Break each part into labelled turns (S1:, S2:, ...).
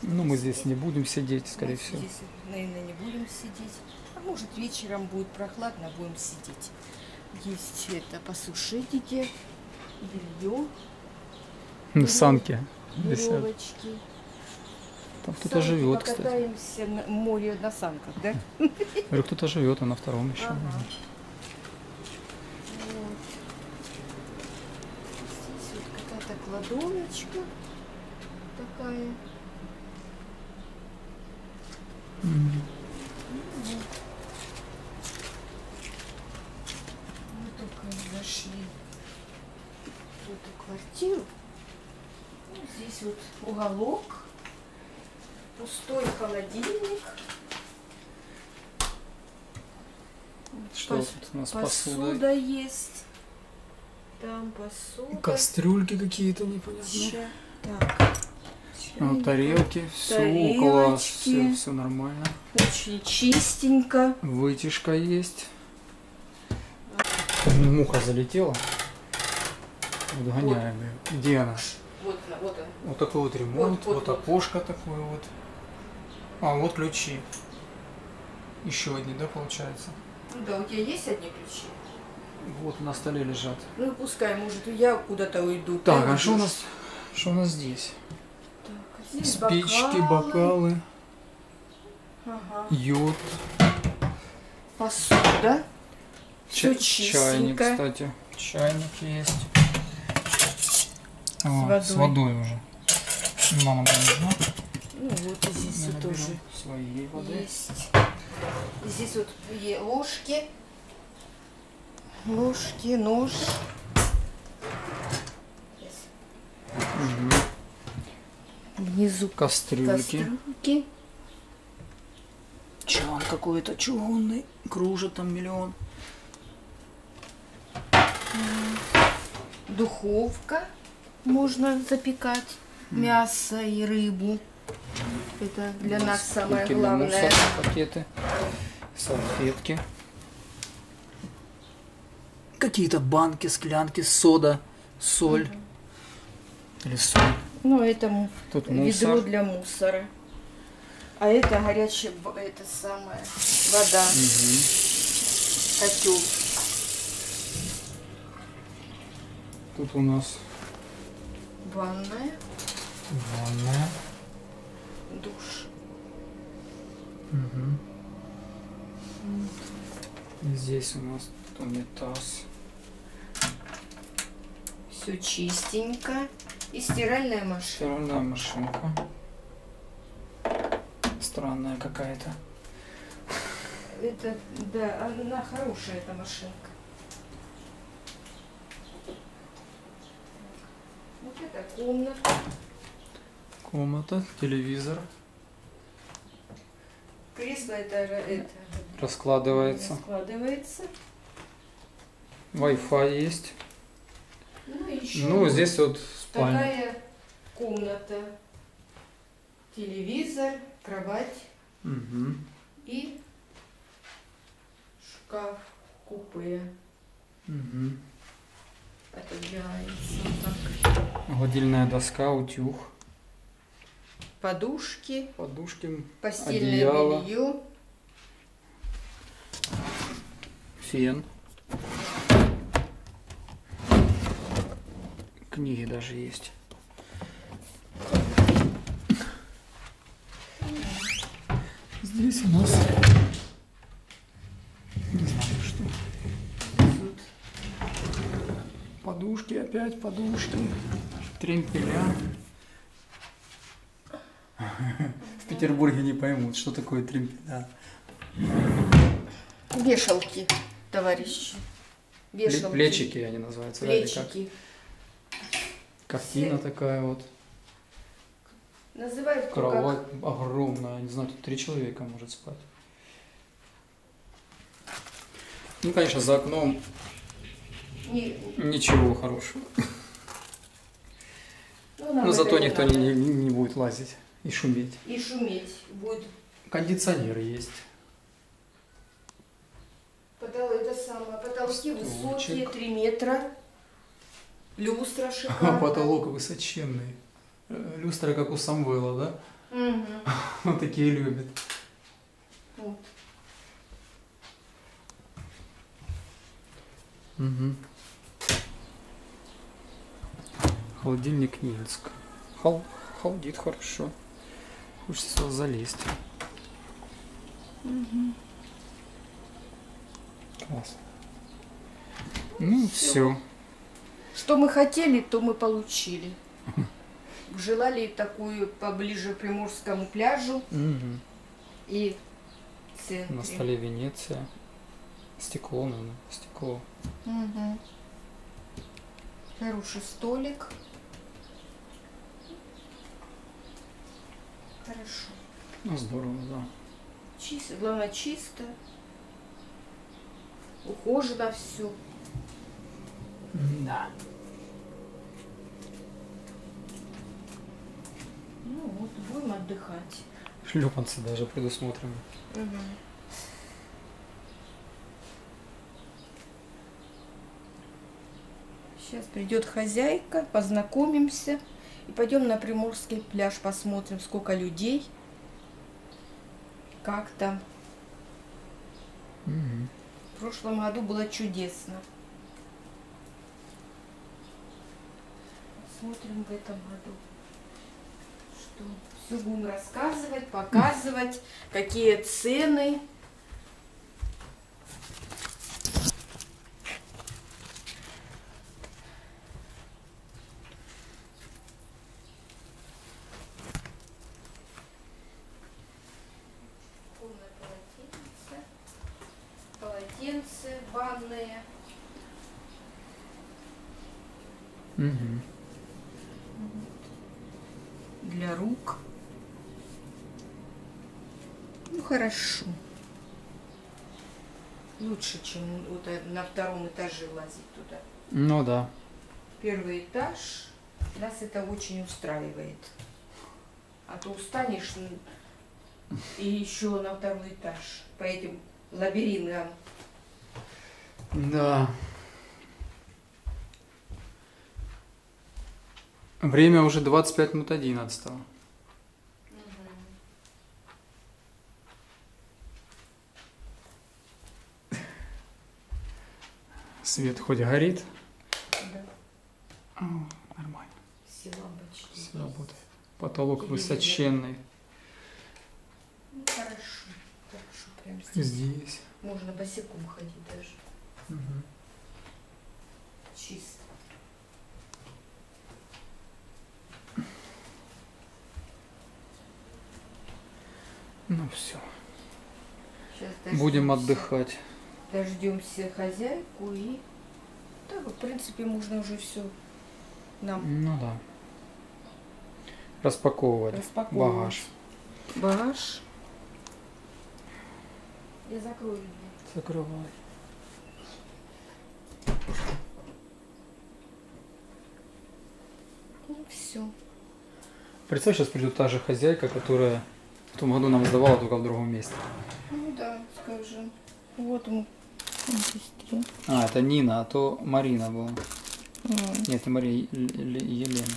S1: Ну, мы здесь не будем сидеть, скорее
S2: Мы
S1: всего.
S2: здесь, наверное, не будем сидеть. А может, вечером будет прохладно, будем сидеть. Есть это посушитель, белье,
S1: Санки висят.
S2: веревочки.
S1: Там кто-то живет, кстати.
S2: Покатаемся на море на санках, да?
S1: Говорю, кто-то живет, а на втором еще.
S2: Ага. Вот. Здесь вот какая-то кладовочка такая. Мы только зашли в эту квартиру. Ну, здесь вот уголок, пустой холодильник.
S1: Что тут у нас посуда?
S2: Посуда есть. Там посуда.
S1: Кастрюльки какие-то непонятные.
S2: Так.
S1: Тарелки, все
S2: Тарелочки.
S1: класс, все нормально.
S2: Очень чистенько.
S1: Вытяжка есть. Муха залетела. Вот гоняем ее. Где она?
S2: Вот он.
S1: Вот такой вот ремонт, вот окошко такое вот. А, вот ключи. Еще одни, да, получается?
S2: Ну да, у тебя есть одни ключи?
S1: Вот на столе лежат.
S2: Ну пускай, может, я куда-то уйду.
S1: Так,
S2: ты
S1: а что у
S2: уйдешь.
S1: нас здесь?
S2: Так, здесь
S1: Спички, бокалы,
S2: Ага.
S1: йод,
S2: Посуда. Все
S1: чайник,
S2: чистенько.
S1: кстати. Чайник есть.
S2: С
S1: С водой уже. Мама нам нужна.
S2: Ну вот и здесь
S1: Мы
S2: вот
S1: наберем
S2: тоже
S1: своей воды.
S2: есть. Здесь вот ложки. Ложки, нож.
S1: Мгм.
S2: Внизу
S1: Кастрюльки.
S2: кастрюльки.
S1: Чан какой-то чугунный. Кружит там миллион.
S2: Духовка. Можно запекать мясо и рыбу. Это для нас самое
S1: Пакеты для
S2: главное.
S1: мусора, пакеты, салфетки. Какие-то банки, склянки, сода, соль. Или соль.
S2: Ну, это
S1: Тут
S2: ведро
S1: мусор.
S2: для мусора. А это горячая, это самая вода. Котел.
S1: Тут у нас
S2: Ванная.
S1: ванная.
S2: Душ.
S1: И здесь у нас унитаз.
S2: Все чистенько. И стиральная машина.
S1: Стиральная машинка. Странная какая-то.
S2: Это, да, она хорошая, эта машинка. Вот это комната.
S1: Комната, телевизор.
S2: Кресло это
S1: Раскладывается.
S2: складывается.
S1: Wi-Fi есть.
S2: Ну, еще
S1: Ну, здесь вот спальня.
S2: такая комната. Телевизор, кровать
S1: Мгм.
S2: и шкаф купе.
S1: Мгм.
S2: Отодвигается вот так.
S1: Гладильная доска, утюг.
S2: Подушки,
S1: Подушки,
S2: постельное
S1: одеяло,
S2: белье.
S1: фен. Книги даже есть. Здесь у нас не знаю что.
S2: Тут
S1: Подушки, опять подушки. Тремпеля. В Петербурге не поймут, что такое тремпеля.
S2: вешалки, товарищи. Вешалки.
S1: Плечики они называются. да, или как?
S2: Плечики.
S1: Картина такая вот.
S2: Называют кто
S1: Кровать огромная. Не знаю, тут 3 человека может спать. Ну, конечно, за окном
S2: как.
S1: ничего хорошего.
S2: Ну, нам
S1: Но
S2: это
S1: зато
S2: не
S1: никто
S2: надо.
S1: не будет лазить и шуметь.
S2: И шуметь будет.
S1: Кондиционер есть.
S2: Это самое. Потолки высокие,
S1: Стульчик.
S2: 3 метра. Люстра
S1: А
S2: шикарная.
S1: потолок высоченный. Люстра, как у Самвела, да?
S2: Угу.
S1: Вот такие любят.
S2: Вот.
S1: Угу. Холодильник Минск. Холодит хорошо. Хочется сюда залезть.
S2: Угу.
S1: Класс. Ну, все.
S2: Что мы хотели, то мы получили. Желали такую поближе к Приморскому пляжу
S1: Угу.
S2: и в центре.
S1: На столе Венеция. Стекло, наверное. Стекло.
S2: Угу. Хороший столик. Хорошо.
S1: Ну, здорово, да.
S2: Чисто, главное чисто. Ухожено все.
S1: Да.
S2: Ну вот, будем отдыхать.
S1: Шлепанцы даже предусмотрены.
S2: Угу. Сейчас придет хозяйка, познакомимся и пойдем на Приморский пляж, посмотрим, сколько людей, как там.
S1: Угу.
S2: В прошлом году было чудесно. Смотрим в этом году. Что? Все будем рассказывать, показывать, какие цены. Полотенце, ванные.
S1: Угу.
S2: Для рук. Ну хорошо. Лучше, чем вот на втором этаже лазить туда.
S1: Ну да.
S2: Первый этаж, нас это очень устраивает. А то устанешь и еще на второй этаж по этим лабиринтам.
S1: Да. Время уже 25 минут 11. Свет хоть горит?
S2: Да.
S1: О, нормально.
S2: Все лампочки.
S1: Все работает. Потолок высоченный.
S2: Ну, хорошо. Хорошо, прям здесь.
S1: Здесь.
S2: Можно босиком ходить даже.
S1: Угу.
S2: Чисто.
S1: Ну все.
S2: Сейчас
S1: Будем отдыхать.
S2: Дождемся хозяйку и... Да, в принципе, можно уже все нам
S1: Ну да. Распаковывать.
S2: распаковывать.
S1: Багаж.
S2: Багаж. Я закрою дверь.
S1: Закрывай.
S2: Ну, все.
S1: Представь, сейчас придет та же хозяйка, которая в том году нам сдавала, только в другом месте.
S2: Ну да, скажем. Вот мы. Сестре.
S1: А, это Нина, а то Марина была. Нет, не Мария, Елена.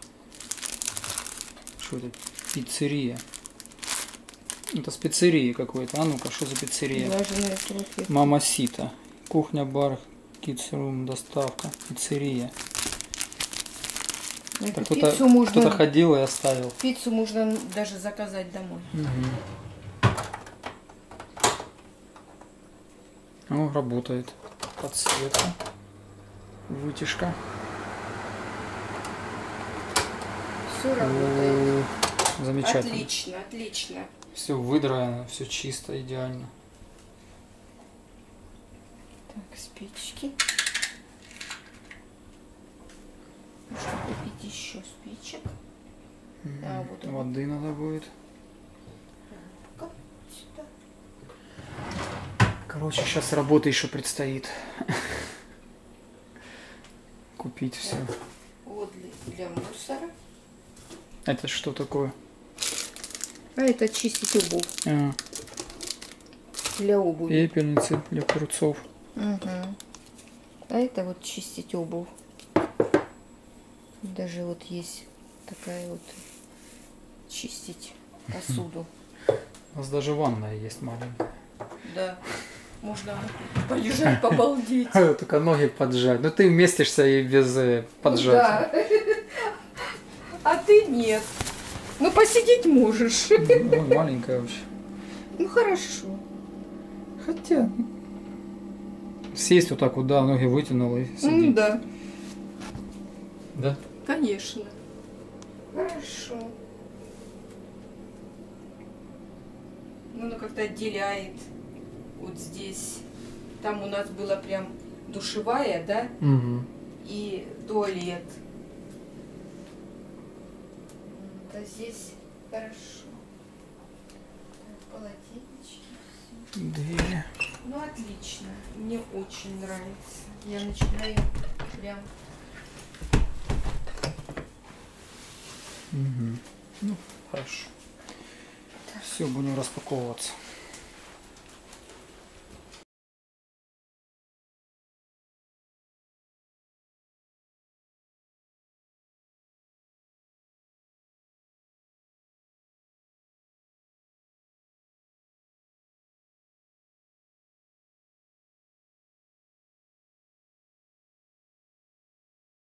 S1: Что это? Пиццерия. Это с пиццерии какой-то. А ну-ка, что за пиццерия?
S2: Влажные салфетки.
S1: Мама Сита. Кухня, бар, кидс-рум, доставка, пиццерия.
S2: Это
S1: Кто-то
S2: пиццу можно,
S1: ходил и оставил.
S2: пиццу можно даже заказать домой.
S1: О, работает. Подсветка. Вытяжка.
S2: Все работает.
S1: Замечательно.
S2: Отлично, отлично.
S1: Все выдраено, все чисто, идеально.
S2: Так, спички. Можно купить еще спичек. А, вот он.
S1: Воды надо будет.
S2: Сюда.
S1: Короче, сейчас работа еще предстоит. Купить все.
S2: Вот для мусора.
S1: Это что такое?
S2: А это чистить обувь.
S1: А,
S2: Для обуви.
S1: пепельницы для огурцов.
S2: Угу. А это вот чистить обувь. Даже вот есть такая вот чистить посуду.
S1: У нас даже ванная есть маленькая.
S2: Да. Можно полежать, побалдеть.
S1: Только ноги поджать. Ну ты вместишься и без поджатия.
S2: Да. А ты нет. Ну посидеть можешь.
S1: Ну, маленькая вообще.
S2: Ну хорошо.
S1: Хотя сесть вот так вот, да, ноги вытянул и сидеть.
S2: Да.
S1: Да?
S2: Конечно. Хорошо. Ну, оно как-то отделяет вот здесь. Там у нас была прям душевая, да,
S1: Угу.
S2: и туалет. А здесь хорошо. Так, полотенечки.
S1: Двери.
S2: Ну, отлично. Мне очень нравится. Я начинаю прям...
S1: Угу. Ну, хорошо. Все, будем распаковываться.